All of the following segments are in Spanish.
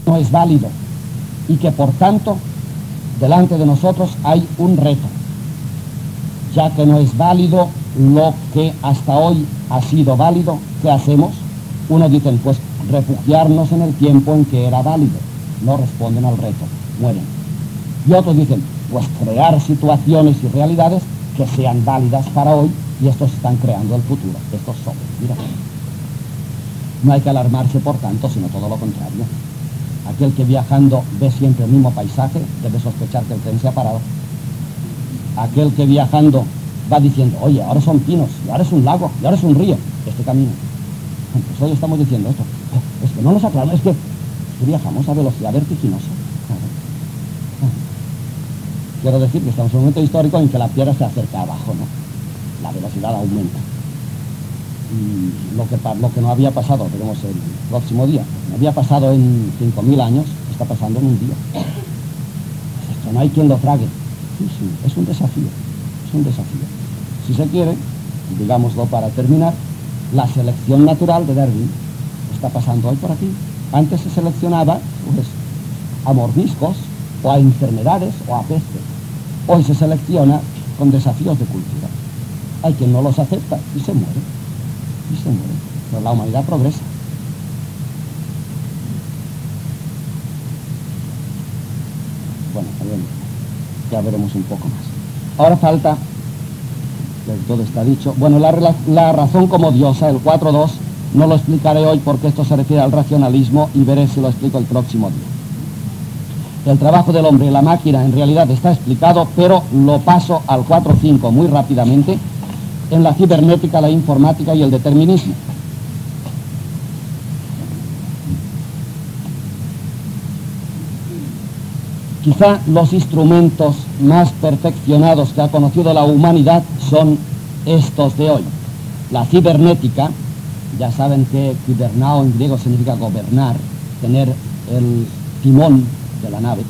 no es válido y que por tanto delante de nosotros hay un reto, ya que no es válido lo que hasta hoy ha sido válido. ¿Qué hacemos? Unos dicen, pues refugiarnos en el tiempo en que era válido. No responden al reto, mueren. Y otros dicen, pues crear situaciones y realidades que sean válidas para hoy, y estos están creando el futuro. Estos son, mira. No hay que alarmarse por tanto, sino todo lo contrario. Aquel que viajando ve siempre el mismo paisaje debe sospechar que el tren se ha parado. Aquel que viajando va diciendo, oye, ahora son pinos, y ahora es un lago, y ahora es un río, este camino. Pues hoy estamos diciendo esto. Es que no nos aclaramos, es que viajamos a velocidad vertiginosa. Quiero decir que estamos en un momento histórico en que la Tierra se acerca abajo, ¿no? La velocidad aumenta. Y lo que no había pasado, veremos el próximo día, no había pasado en 5.000 años, está pasando en un día. Esto no hay quien lo trague. Sí, es un desafío, es un desafío. Si se quiere, digámoslo para terminar, la selección natural de Darwin está pasando hoy por aquí. Antes se seleccionaba, pues, a mordiscos, o a enfermedades, o a peste. Hoy se selecciona con desafíos de cultura. Hay quien no los acepta y se muere. Y se muere. Pero la humanidad progresa. Bueno, ya veremos un poco más. Ahora falta, todo está dicho, bueno, la razón como diosa, el 4.2, no lo explicaré hoy porque esto se refiere al racionalismo y veré si lo explico el próximo día. El trabajo del hombre y la máquina en realidad está explicado, pero lo paso al 4.5 muy rápidamente, en la cibernética, la informática y el determinismo. Quizá los instrumentos más perfeccionados que ha conocido la humanidad son estos de hoy. La cibernética, ya saben que kibernao en griego significa gobernar, tener el timón de la nave.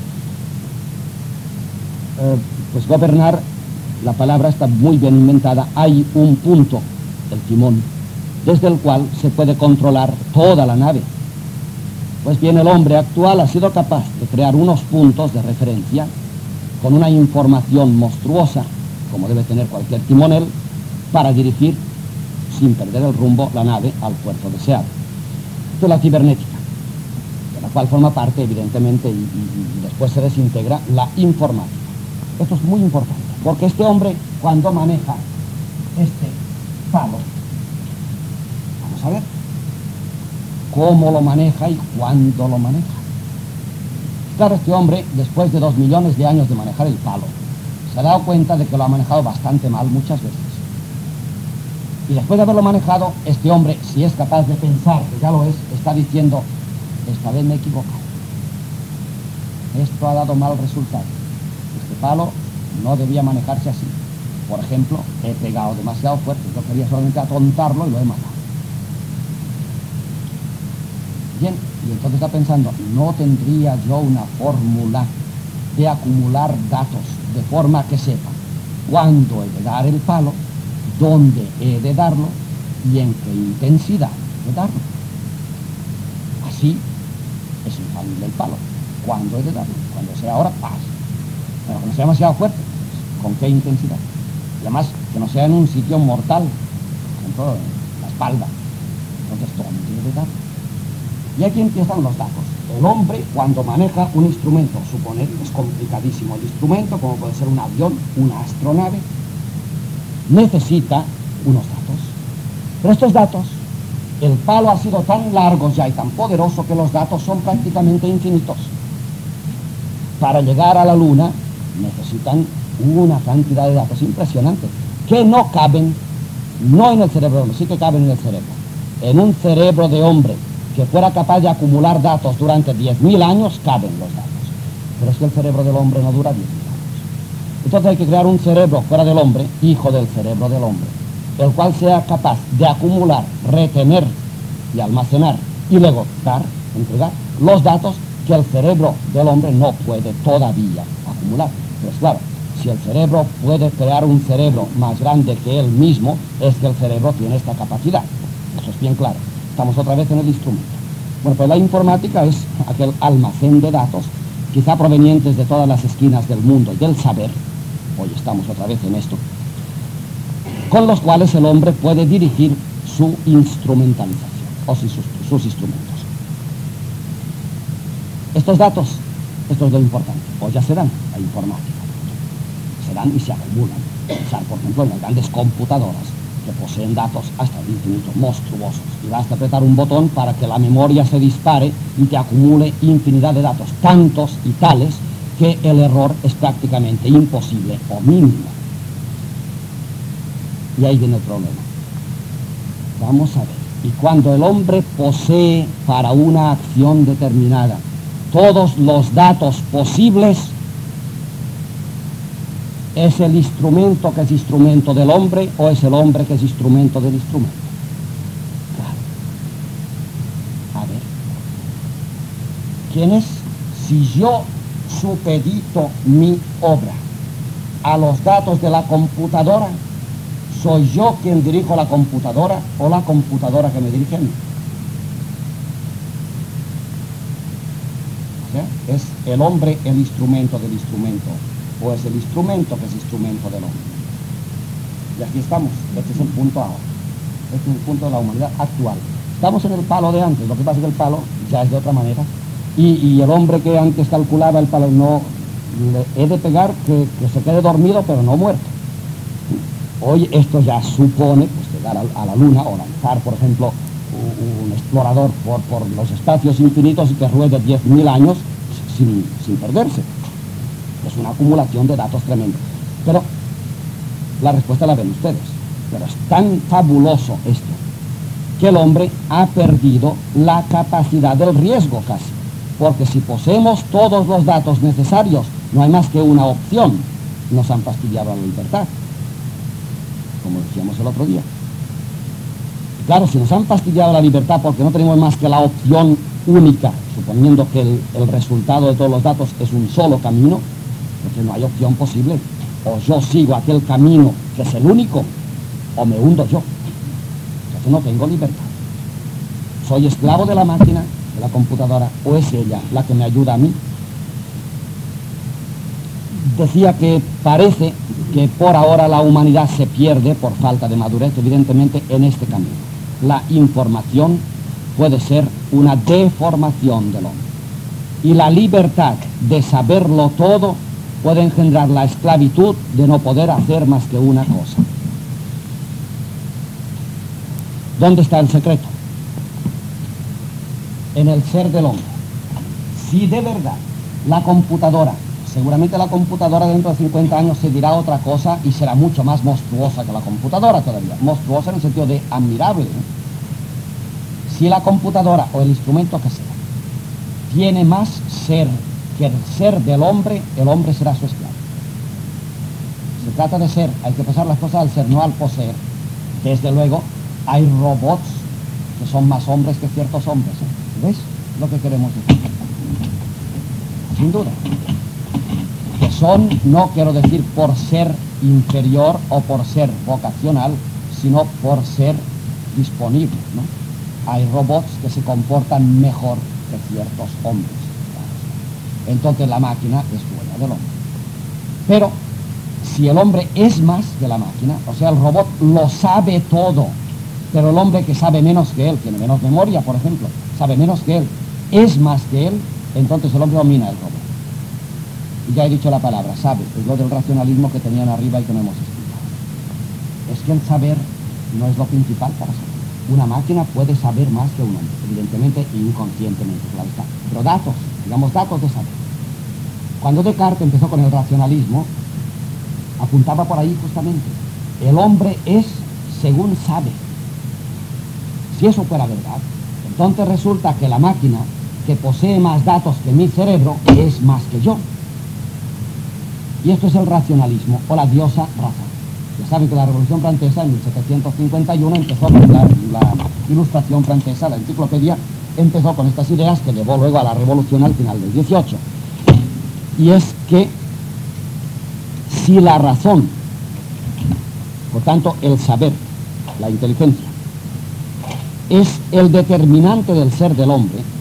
Pues gobernar, la palabra está muy bien inventada. Hay un punto, el timón, desde el cual se puede controlar toda la nave. Pues bien, el hombre actual ha sido capaz de crear unos puntos de referencia con una información monstruosa, como debe tener cualquier timonel, para dirigir sin perder el rumbo la nave al puerto deseado. Esto es la cibernética, de la cual forma parte, evidentemente, y después se desintegra la informática. Esto es muy importante, porque este hombre, cuando maneja este palo, vamos a ver cómo lo maneja y cuándo lo maneja. Claro, este hombre, después de 2 millones de años de manejar el palo, se ha dado cuenta de que lo ha manejado bastante mal muchas veces. Y después de haberlo manejado, este hombre, si es capaz de pensar, que ya lo es, está diciendo, esta vez me he equivocado. Esto ha dado mal resultado. Este palo no debía manejarse así. Por ejemplo, he pegado demasiado fuerte. Yo quería solamente atontarlo y lo he matado. Bien, y entonces está pensando, ¿no tendría yo una fórmula de acumular datos de forma que sepa cuándo he de dar el palo, dónde he de darlo y en qué intensidad de darlo? Así es infalible el palo. ¿Cuándo he de darlo? Cuando sea ahora, paz. Pero que no sea demasiado fuerte, ¿con qué intensidad? Y además, que no sea en un sitio mortal, por ejemplo, en la espalda. Entonces, ¿dónde he de darlo? Y aquí empiezan los datos. El hombre, cuando maneja un instrumento, suponer que es complicadísimo el instrumento, como puede ser un avión, una astronave, necesita unos datos. Pero estos datos, el palo ha sido tan largo ya y tan poderoso que los datos son prácticamente infinitos. Para llegar a la Luna necesitan una cantidad de datos impresionante, que no caben, no en el cerebro del hombre, sí que caben en el cerebro. En un cerebro de hombre que fuera capaz de acumular datos durante 10.000 años, caben los datos. Pero es que el cerebro del hombre no dura 10.000 años. Entonces hay que crear un cerebro fuera del hombre, hijo del cerebro del hombre, el cual sea capaz de acumular, retener y almacenar y luego dar, entregar los datos que el cerebro del hombre no puede todavía acumular. Pues claro, si el cerebro puede crear un cerebro más grande que él mismo, es que el cerebro tiene esta capacidad. Eso es bien claro. Estamos otra vez en el instrumento. Bueno, pues la informática es aquel almacén de datos, quizá provenientes de todas las esquinas del mundo y del saber, hoy estamos otra vez en esto, con los cuales el hombre puede dirigir su instrumentalización, o sus instrumentos. Estos datos, esto es lo importante, hoy ya se dan la informática, se dan y se acumulan. Pensar, por ejemplo, en las grandes computadoras que poseen datos hasta el infinito, monstruosos, y basta apretar un botón para que la memoria se dispare y te acumule infinidad de datos, tantos y tales que el error es prácticamente imposible o mínimo. Y ahí viene el problema. Vamos a ver, y cuando el hombre posee para una acción determinada todos los datos posibles, ¿es el instrumento que es instrumento del hombre o es el hombre que es instrumento del instrumento? Claro. A ver, ¿quién es? Si yo supedito mi obra a los datos de la computadora, ¿soy yo quien dirijo la computadora o la computadora que me dirige a mí? O sea, ¿es el hombre el instrumento del instrumento o es el instrumento que es instrumento del hombre? Y aquí estamos, este es el punto ahora, este es el punto de la humanidad actual. Estamos en el palo de antes, lo que pasa es que el palo ya es de otra manera, y el hombre que antes calculaba el palo, no le he de pegar que se quede dormido pero no muerto. Hoy esto ya supone pues, llegar a la luna o lanzar, por ejemplo, un explorador por los espacios infinitos y que ruede 10.000 años sin perderse. Es una acumulación de datos tremendo. Pero la respuesta la ven ustedes. Pero es tan fabuloso esto que el hombre ha perdido la capacidad del riesgo casi. Porque si poseemos todos los datos necesarios, no hay más que una opción. Nos han fastidiado la libertad, como decíamos el otro día. Y claro, si nos han fastidiado la libertad porque no tenemos más que la opción única, suponiendo que el resultado de todos los datos es un solo camino, porque no hay opción posible. O yo sigo aquel camino que es el único, o me hundo yo. Entonces no tengo libertad. Soy esclavo de la máquina, de la computadora, o es ella la que me ayuda a mí. Decía que parece que por ahora la humanidad se pierde por falta de madurez, evidentemente, en este camino. La información puede ser una deformación del hombre. Y la libertad de saberlo todo puede engendrar la esclavitud de no poder hacer más que una cosa. ¿Dónde está el secreto? En el ser del hombre. Si de verdad la computadora, seguramente la computadora dentro de 50 años se dirá otra cosa y será mucho más monstruosa que la computadora todavía. Monstruosa en el sentido de admirable, ¿eh? Si la computadora o el instrumento que sea tiene más ser que el ser del hombre, el hombre será su esclavo. Se trata de ser, hay que pasar las cosas al ser, no al poseer. Desde luego, hay robots que son más hombres que ciertos hombres, ¿eh? ¿Ves lo que queremos decir? Sin duda. Que son, no quiero decir por ser inferior o por ser vocacional, sino por ser disponible, ¿no? Hay robots que se comportan mejor que ciertos hombres. Entonces la máquina es dueña del hombre. Pero si el hombre es más que la máquina, o sea, el robot lo sabe todo, pero el hombre que sabe menos que él, tiene menos memoria, por ejemplo, sabe menos que él, es más que él, entonces el hombre domina el robot. Y ya he dicho la palabra, sabe, es lo del racionalismo que tenían arriba y que no hemos explicado. Es que el saber no es lo principal para saber. Una máquina puede saber más que un hombre, evidentemente inconscientemente, claro está. Pero datos, digamos datos de saber. Cuando Descartes empezó con el racionalismo, apuntaba por ahí justamente. El hombre es según sabe. Si eso fuera verdad, entonces resulta que la máquina que posee más datos que mi cerebro es más que yo. Y esto es el racionalismo, o la diosa razón. Ya saben que la Revolución Francesa en 1751 empezó con la Ilustración Francesa, la enciclopedia, empezó con estas ideas que llevó luego a la Revolución al final del 18. Y es que si la razón, por tanto el saber, la inteligencia, es el determinante del ser del hombre,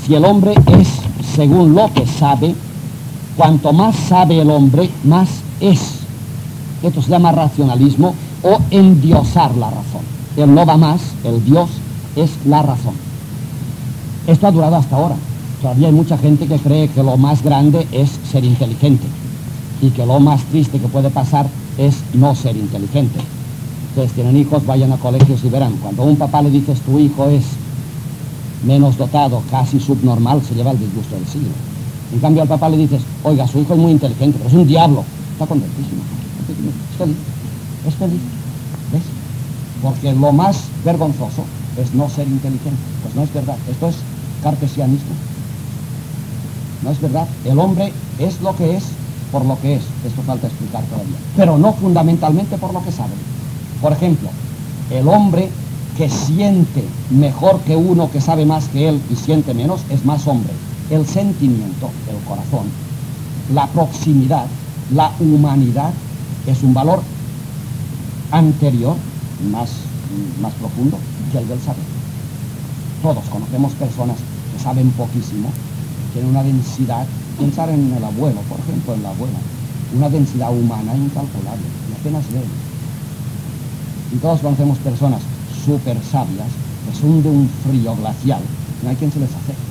si el hombre es según lo que sabe, cuanto más sabe el hombre, más es. Esto se llama racionalismo o endiosar la razón. Él no va más, el Dios es la razón. Esto ha durado hasta ahora. Todavía hay mucha gente que cree que lo más grande es ser inteligente y que lo más triste que puede pasar es no ser inteligente. Ustedes tienen hijos, vayan a colegios y verán. Cuando a un papá le dices tu hijo es menos dotado, casi subnormal, se lleva el disgusto del siglo. En cambio al papá le dices, oiga, su hijo es muy inteligente, pero es un diablo. Está contentísimo. Es feliz. Es feliz. ¿Ves? Porque lo más vergonzoso es no ser inteligente. Pues no es verdad. Esto es cartesianismo. No es verdad. El hombre es lo que es por lo que es. Esto falta explicar todavía. Pero no fundamentalmente por lo que sabe. Por ejemplo, el hombre que siente mejor que uno que sabe más que él y siente menos es más hombre. El sentimiento, el corazón, la proximidad, la humanidad es un valor anterior, más profundo que el del saber. Todos conocemos personas que saben poquísimo, tienen una densidad, pensar en el abuelo, por ejemplo, en la abuela, una densidad humana incalculable, y apenas leen. Y todos conocemos personas súper sabias que son de un frío glacial, no hay quien se les acerque.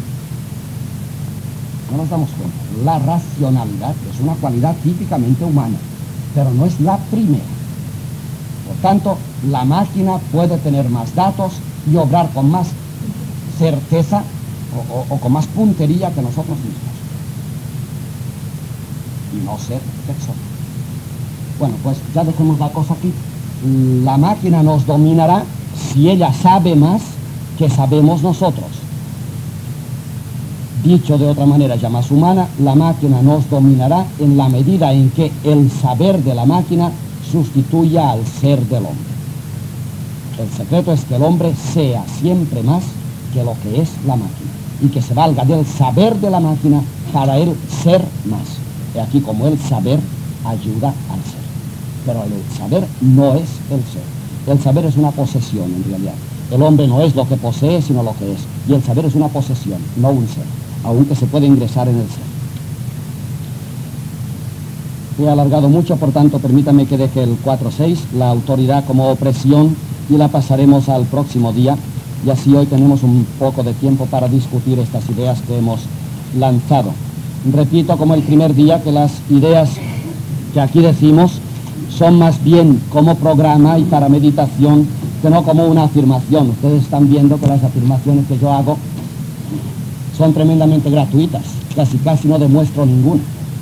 No nos damos cuenta. La racionalidad es una cualidad típicamente humana, pero no es la primera. Por tanto, la máquina puede tener más datos y obrar con más certeza o con más puntería que nosotros mismos. Y no ser persona. Bueno, pues ya dejemos la cosa aquí. La máquina nos dominará si ella sabe más que sabemos nosotros. Dicho de otra manera ya más humana, la máquina nos dominará en la medida en que el saber de la máquina sustituya al ser del hombre. El secreto es que el hombre sea siempre más que lo que es la máquina y que se valga del saber de la máquina para él ser más. Y aquí como el saber ayuda al ser. Pero el saber no es el ser. El saber es una posesión en realidad. El hombre no es lo que posee, sino lo que es. Y el saber es una posesión, no un ser, aunque se puede ingresar en el ser. He alargado mucho, por tanto, permítame que deje el 4.6, la autoridad como opresión, y la pasaremos al próximo día. Y así hoy tenemos un poco de tiempo para discutir estas ideas que hemos lanzado. Repito, como el primer día, que las ideas que aquí decimos son más bien como programa y para meditación que no como una afirmación. Ustedes están viendo que las afirmaciones que yo hago son tremendamente gratuitas, casi no demuestro ninguna.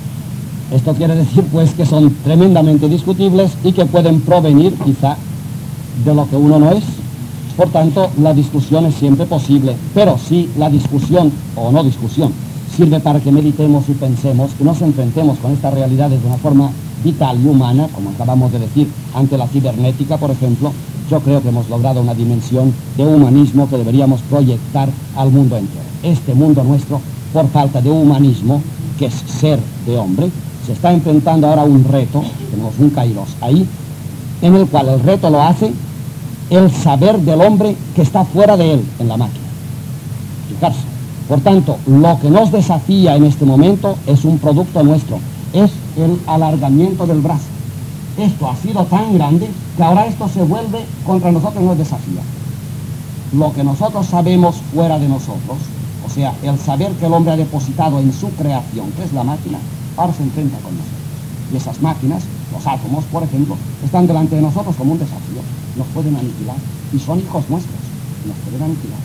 Esto quiere decir pues que son tremendamente discutibles y que pueden provenir quizá de lo que uno no es. Por tanto, la discusión es siempre posible, pero si la discusión o no discusión sirve para que meditemos y pensemos, que nos enfrentemos con estas realidades de una forma vital y humana, como acabamos de decir, ante la cibernética, por ejemplo, yo creo que hemos logrado una dimensión de humanismo que deberíamos proyectar al mundo entero. Este mundo nuestro, por falta de humanismo, que es ser de hombre, se está enfrentando ahora a un reto, tenemos un kairos ahí, en el cual el reto lo hace el saber del hombre que está fuera de él, en la máquina. Fijarse. Por tanto, lo que nos desafía en este momento es un producto nuestro, es el alargamiento del brazo. Esto ha sido tan grande que ahora esto se vuelve contra nosotros y nos desafía. Lo que nosotros sabemos fuera de nosotros, o sea, el saber que el hombre ha depositado en su creación, que es la máquina, ahora se enfrenta con nosotros. Y esas máquinas, los átomos, por ejemplo, están delante de nosotros como un desafío. Nos pueden aniquilar. Y son hijos nuestros. Nos pueden aniquilar.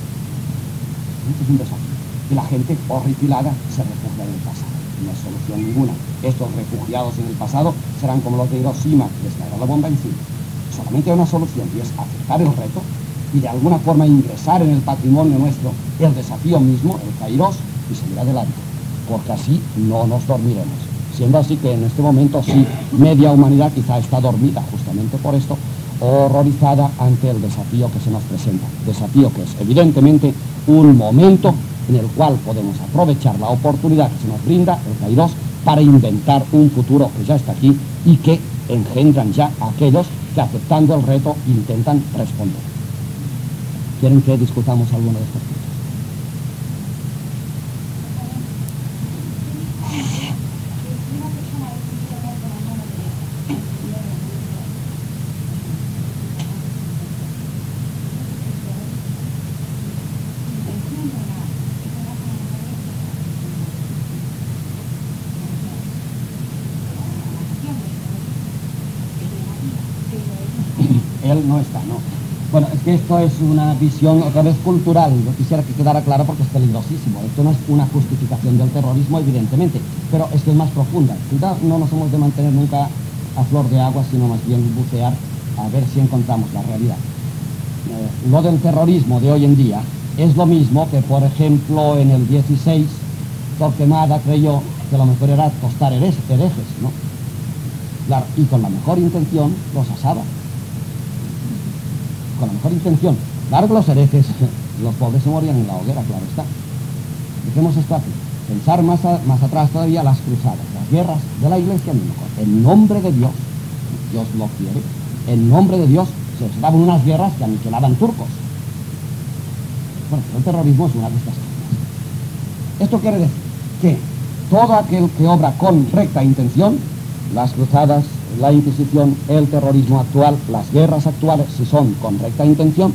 Esto es un desafío. Y la gente horripilada se refugia en el pasado. No hay solución ninguna. Estos refugiados en el pasado serán como los de Hiroshima, que les caerá la bomba encima. Solamente hay una solución, y es aceptar el reto y de alguna forma ingresar en el patrimonio nuestro el desafío mismo, el kairos, y seguir adelante. Porque así no nos dormiremos. Siendo así que en este momento sí, media humanidad quizá está dormida justamente por esto, horrorizada ante el desafío que se nos presenta. Desafío que es evidentemente un momento en el cual podemos aprovechar la oportunidad que se nos brinda, el kairos, para inventar un futuro que ya está aquí y que engendran ya a aquellos que aceptando el reto intentan responder. ¿Quieren que discutamos alguno de estos puntos? él no está, ¿no? Bueno, es que esto es una visión otra vez cultural, yo quisiera que quedara claro porque es peligrosísimo. Esto no es una justificación del terrorismo, evidentemente, pero es que es más profunda. Cuidado, no nos hemos de mantener nunca a flor de agua, sino más bien bucear a ver si encontramos la realidad. Lo del terrorismo de hoy en día es lo mismo que, por ejemplo, en el 16, Torquemada creyó que lo mejor era tostar herejes, ¿no? Claro, y con la mejor intención los asaba. Con la mejor intención. Claro que los herejes, los pobres se morían en la hoguera, claro está. Dejemos esto aquí. Pensar más atrás todavía las cruzadas, las guerras de la Iglesia, en nombre de Dios, Dios lo quiere, en nombre de Dios se daban unas guerras que aniquilaban turcos. Bueno, el terrorismo es una de estas cosas. Esto quiere decir que todo aquel que obra con recta intención, las cruzadas, la Inquisición, el terrorismo actual, las guerras actuales, si son con recta intención,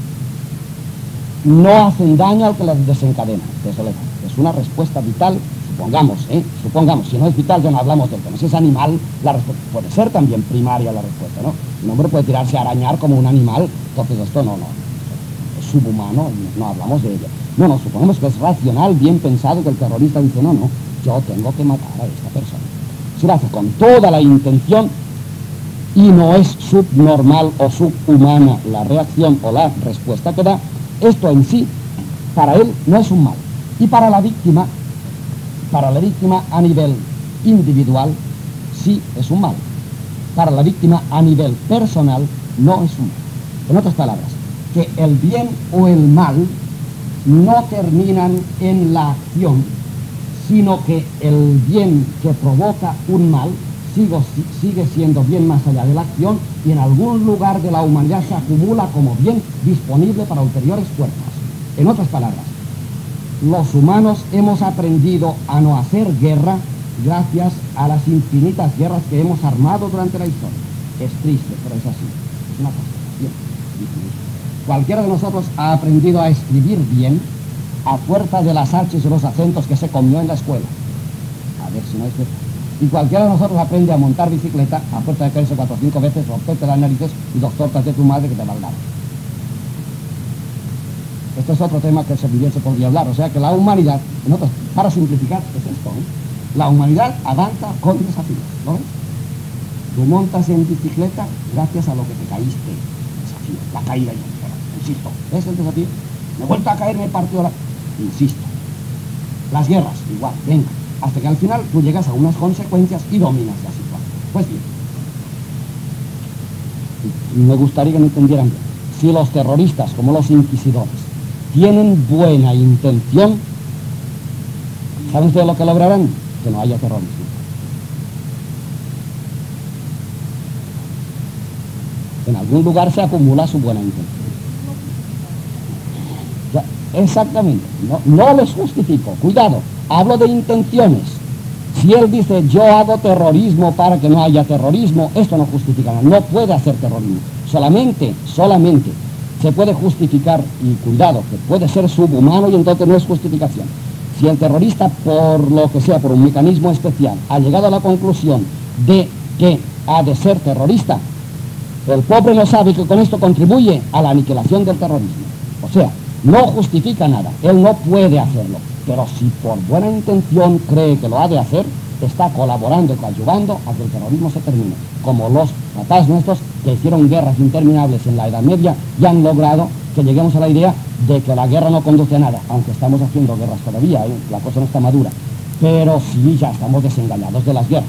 no hacen daño al que las desencadena, desde luego. Es una respuesta vital, supongamos, si no es vital ya no hablamos del tema. Si es animal, la respuesta puede ser también primaria la respuesta, ¿no? Un hombre puede tirarse a arañar como un animal, entonces esto no, es subhumano, no hablamos de ello. No, supongamos que es racional, bien pensado, que el terrorista dice, no, yo tengo que matar a esta persona. Si lo hace con toda la intención y no es subnormal o subhumana la reacción o la respuesta que da, esto en sí, para él, no es un mal. Y para la víctima a nivel individual, sí es un mal. Para la víctima a nivel personal, no es un mal. En otras palabras, que el bien o el mal no terminan en la acción, sino que el bien que provoca un mal sigue siendo bien más allá de la acción y en algún lugar de la humanidad se acumula como bien disponible para ulteriores fuerzas. En otras palabras, los humanos hemos aprendido a no hacer guerra gracias a las infinitas guerras que hemos armado durante la historia. Es triste, pero es así. Es una constatación. Cualquiera de nosotros ha aprendido a escribir bien a fuerza de las H's y los acentos que se comió en la escuela. A ver si no es verdad. Y cualquiera de nosotros aprende a montar bicicleta a fuerza de caerse 4 o 5 veces, romperte las narices y 2 tortas de tu madre que te va a dar. Este es otro tema que bien se podría hablar. O sea que la humanidad, para simplificar, es esto, ¿eh? La humanidad avanza con desafíos, ¿no? Tú montas en bicicleta gracias a lo que te caíste. Desafío, la caída yo. Insisto, ¿ves el desafío? Me he vuelto a caer, me he partido la... Insisto. Las guerras, igual, venga. Hasta que al final tú llegas a unas consecuencias y dominas la situación. Pues bien. Me gustaría que me entendieran bien. Si los terroristas, como los inquisidores, tienen buena intención, ¿saben ustedes lo que lograrán? Que no haya terrorismo. En algún lugar se acumula su buena intención. Ya, exactamente. No les justifico. Cuidado, hablo de intenciones. Si él dice, yo hago terrorismo para que no haya terrorismo, esto no justifica nada. No puede hacer terrorismo. Solamente se puede justificar, y cuidado, que puede ser subhumano y entonces no es justificación. Si el terrorista, por lo que sea, por un mecanismo especial, ha llegado a la conclusión de que ha de ser terrorista, el pobre no sabe que con esto contribuye a la aniquilación del terrorismo. O sea, no justifica nada, él no puede hacerlo. Pero si por buena intención cree que lo ha de hacer, está colaborando y coadyuvando a que el terrorismo se termine. Como los papás nuestros que hicieron guerras interminables en la Edad Media y han logrado que lleguemos a la idea de que la guerra no conduce a nada, aunque estamos haciendo guerras todavía, la cosa no está madura. Pero sí, ya estamos desengañados de las guerras.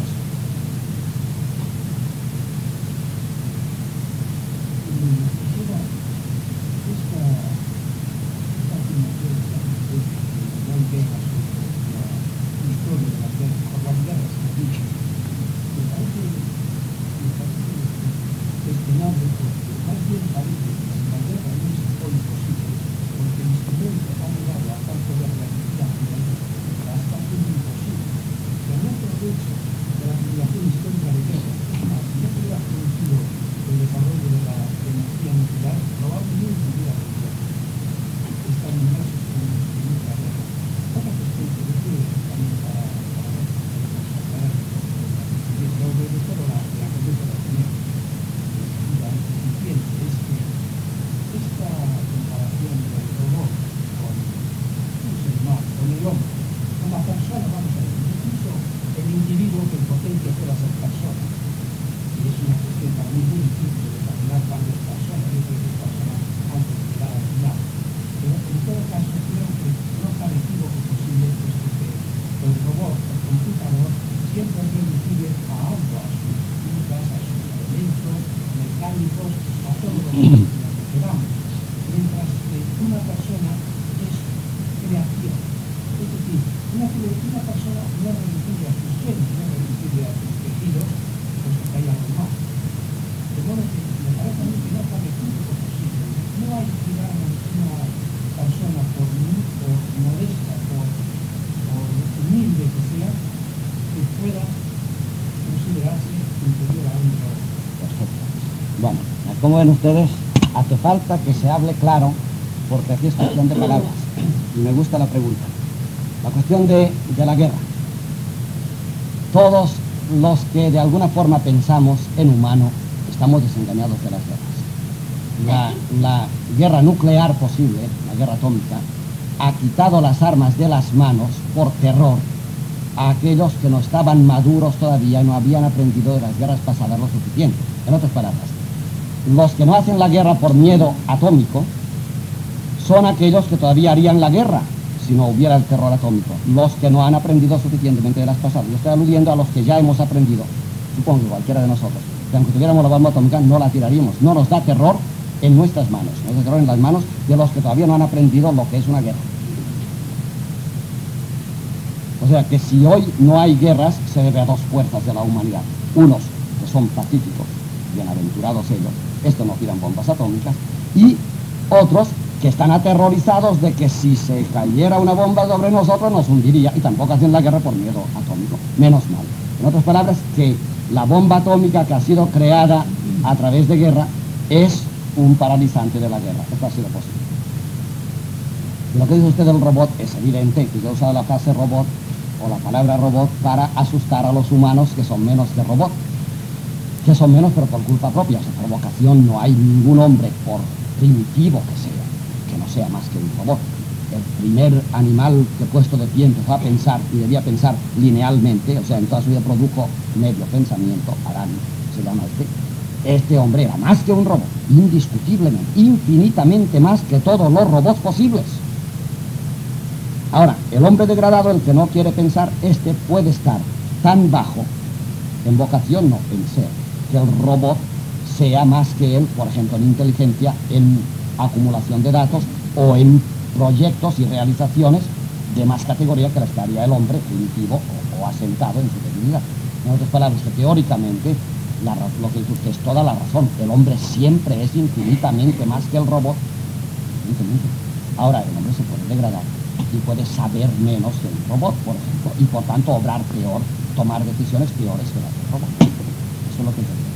Bueno, vamos a ver, incluso el individuo que en potencia pueda ser persona, y es una cuestión para mí muy difícil de determinar cuándo es persona, yo creo que es persona antes de llegar al final. Pero en todo caso creo que no cabe equívoco posible, puesto que el robot, el computador, siempre es reducible a ambas sus físicas, a sus elementos mecánicos, a todo lo que queramos. Mientras que una persona es creación. Es decir, una persona no es reducible a sus genes, no es reducible a sus tejidos, puesto que hay algo más. De modo que me parece a mí que no cabe equívoco posible. No hay, digamos, una persona, por modesta, por humilde que sea, que pueda considerarse inferior a un robot. Perfecto. Bueno, como ven ustedes, hace falta que se hable claro, porque aquí es cuestión de palabras. Y me gusta la pregunta. La cuestión de la guerra. Todos los que de alguna forma pensamos en humano, estamos desengañados de las guerras. La guerra nuclear posible, la guerra atómica, ha quitado las armas de las manos por terror a aquellos que no estaban maduros todavía y no habían aprendido de las guerras pasadas lo suficiente. En otras palabras, los que no hacen la guerra por miedo atómico son aquellos que todavía harían la guerra si no hubiera el terror atómico. Los que no han aprendido suficientemente de las pasadas. Yo estoy aludiendo a los que ya hemos aprendido, supongo que cualquiera de nosotros, que aunque tuviéramos la bomba atómica no la tiraríamos. No nos da terror en nuestras manos, nos da terror en las manos de los que todavía no han aprendido lo que es una guerra. O sea que si hoy no hay guerras, se debe a dos fuerzas de la humanidad. Unos que son pacíficos, bienaventurados ellos, estos no tiran bombas atómicas, y otros que están aterrorizados de que si se cayera una bomba sobre nosotros nos hundiría, y tampoco hacen la guerra por miedo atómico, menos mal. En otras palabras, que la bomba atómica que ha sido creada a través de guerra es un paralizante de la guerra. Esto ha sido posible. Y lo que dice usted del robot es evidente que yo he usado la frase robot o la palabra robot para asustar a los humanos que son menos que robot, que son menos pero por culpa propia. O sea, por vocación no hay ningún hombre, por primitivo que sea, que no sea más que un robot. El primer animal que puesto de pie empezó a pensar y debía pensar linealmente, o sea, en toda su vida produjo medio pensamiento, Arán se llama este hombre era más que un robot, indiscutiblemente, infinitamente más que todos los robots posibles. Ahora, el hombre degradado, el que no quiere pensar, este puede estar tan bajo, en vocación no, en ser, que el robot sea más que él, por ejemplo, en inteligencia, en acumulación de datos o en proyectos y realizaciones de más categoría que las que haría el hombre primitivo o asentado en su dignidad. En otras palabras, que teóricamente, lo que dice usted es toda la razón. El hombre siempre es infinitamente más que el robot. Ahora, el hombre se puede degradar y puede saber menos que el robot, por ejemplo, y por tanto obrar peor, tomar decisiones peores que las del robot. Eso es lo que yo digo.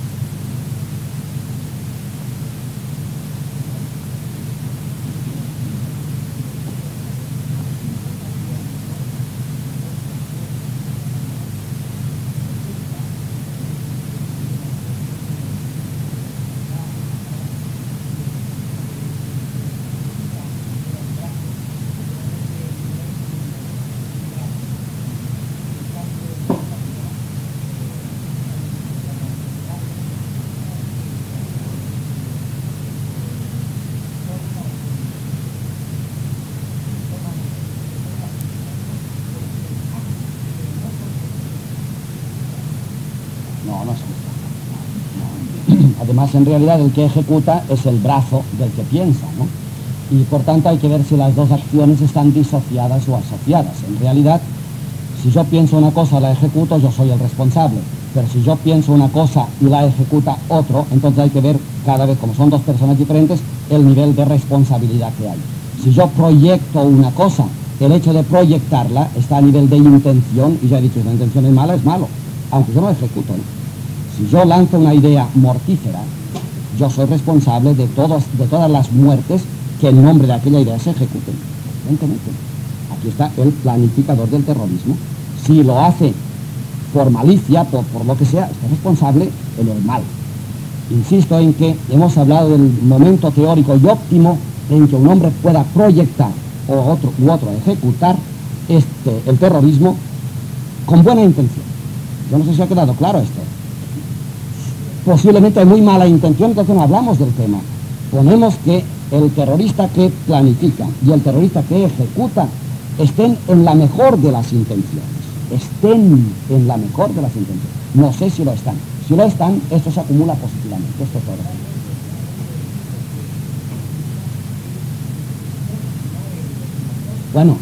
Además, en realidad, el que ejecuta es el brazo del que piensa, ¿no? Y por tanto hay que ver si las dos acciones están disociadas o asociadas. En realidad, si yo pienso una cosa, la ejecuto, yo soy el responsable. Pero si yo pienso una cosa y la ejecuta otro, entonces hay que ver cada vez, como son dos personas diferentes, el nivel de responsabilidad que hay. Si yo proyecto una cosa, el hecho de proyectarla está a nivel de intención, y ya he dicho, si la intención es mala, es malo, aunque yo no ejecuto, ¿no? Si yo lanzo una idea mortífera, yo soy responsable de todas las muertes que en nombre de aquella idea se ejecuten. Evidentemente. Aquí está el planificador del terrorismo. Si lo hace por malicia, por lo que sea, está responsable en el mal. Insisto en que hemos hablado del momento teórico y óptimo en que un hombre pueda proyectar u otro ejecutar el terrorismo con buena intención. Yo no sé si ha quedado claro esto. Posiblemente hay muy mala intención, entonces no hablamos del tema. Ponemos que el terrorista que planifica y el terrorista que ejecuta estén en la mejor de las intenciones. Estén en la mejor de las intenciones. No sé si lo están. Si lo están, esto se acumula positivamente. Esto es todo. Bueno,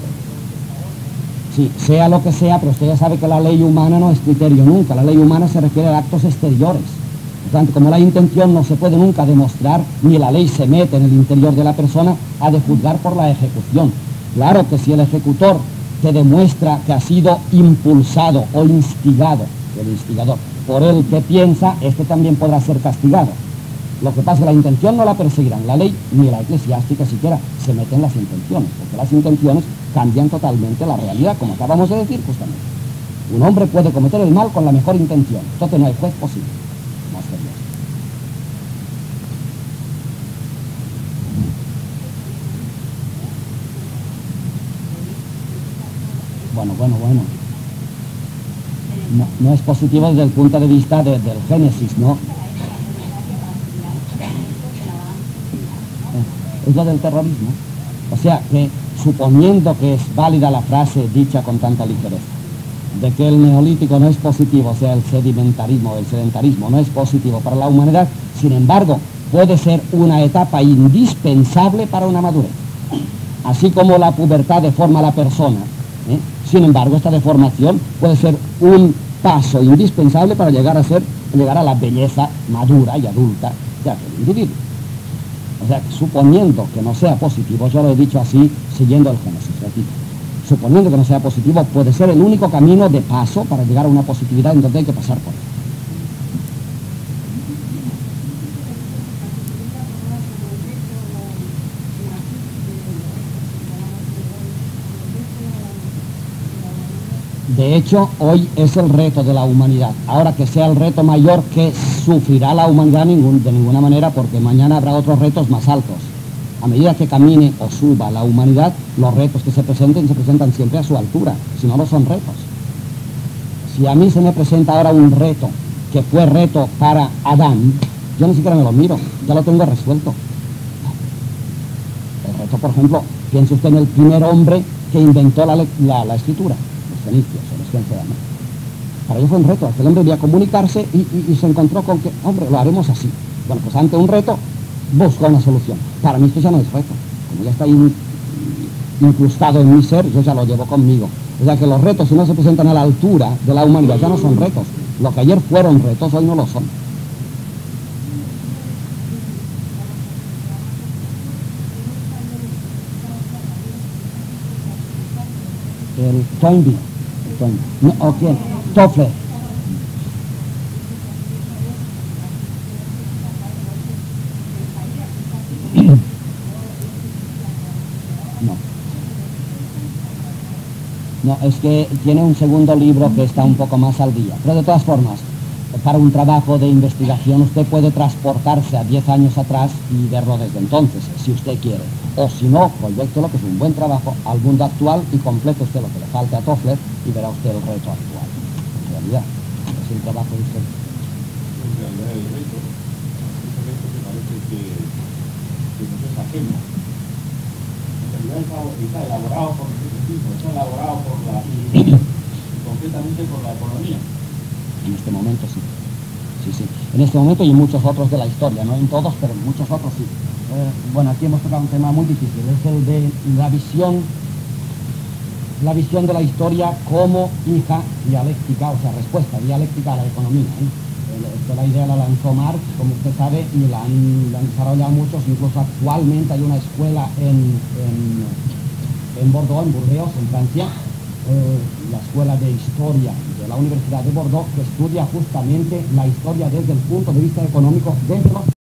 sí, sea lo que sea, pero usted ya sabe que la ley humana no es criterio nunca. La ley humana se refiere a actos exteriores. Por tanto, como la intención no se puede nunca demostrar, ni la ley se mete en el interior de la persona, ha de juzgar por la ejecución. Claro que si el ejecutor te demuestra que ha sido impulsado o instigado, el instigador, por el que piensa, este también podrá ser castigado. Lo que pasa es que la intención no la perseguirán. La ley, ni la eclesiástica siquiera, se mete en las intenciones, porque las intenciones cambian totalmente la realidad, como acabamos de decir justamente. Un hombre puede cometer el mal con la mejor intención, entonces no hay juez posible. Más que Dios. Bueno. No es positivo desde el punto de vista del Génesis, ¿no? Es lo del terrorismo. O sea, que suponiendo que es válida la frase dicha con tanta ligereza, de que el neolítico no es positivo, o sea, el sedimentarismo, el sedentarismo no es positivo para la humanidad, sin embargo, puede ser una etapa indispensable para una madurez. Así como la pubertad deforma a la persona, sin embargo, esta deformación puede ser un paso indispensable para llegar a la belleza madura y adulta de aquel individuo. O sea, suponiendo que no sea positivo, yo lo he dicho así, siguiendo el Génesis, repito, suponiendo que no sea positivo, puede ser el único camino de paso para llegar a una positividad en donde hay que pasar por él. De hecho, hoy es el reto de la humanidad. Ahora que sea el reto mayor que sufrirá la humanidad de ninguna manera, porque mañana habrá otros retos más altos. A medida que camine o suba la humanidad, los retos que se presentan siempre a su altura, si no, no son retos. Si a mí se me presenta ahora un reto que fue reto para Adán, yo ni siquiera me lo miro, ya lo tengo resuelto. El reto, por ejemplo, piense usted en el primer hombre que inventó la escritura. Fenicios, o los fenicios, ¿no? Para ellos fue un reto, aquel hombre debía comunicarse y se encontró con que, hombre, lo haremos así. Bueno, pues ante un reto, busca una solución. Para mí esto ya no es reto, como ya está incrustado en mi ser, yo ya lo llevo conmigo. O sea que los retos, si no se presentan a la altura de la humanidad, ya no son retos. Lo que ayer fueron retos, hoy no lo son. El Toynbee. No, ¿o quién? Toffler. No, es que tiene un segundo libro que está un poco más al día. Pero de todas formas, para un trabajo de investigación usted puede transportarse a 10 años atrás y verlo desde entonces, si usted quiere. O si no, proyecte lo que es un buen trabajo al mundo actual y complete usted lo que le falte a Toffler y verá usted el reto actual. En realidad, es un trabajo diferente. En realidad el reto que parece que no es ajeno. En realidad está elaborado por el científico, está elaborado por concretamente por la economía. En este momento sí. Sí. En este momento y en muchos otros de la historia, no en todos, pero en muchos otros sí. Bueno, aquí hemos tocado un tema muy difícil, es el de la visión de la historia como hija dialéctica, o sea, respuesta dialéctica a la economía. La idea la lanzó Marx, como usted sabe, y la han desarrollado muchos, incluso actualmente hay una escuela en Bordeaux, en Burdeos, en Francia, la escuela de historia de la Universidad de Bordeaux, que estudia justamente la historia desde el punto de vista económico desde los